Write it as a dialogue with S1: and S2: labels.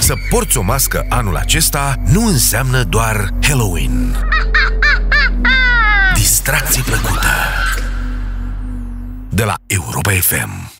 S1: Să porți o mască anul acesta nu înseamnă doar Halloween. Distracție plăcută de la Europa FM.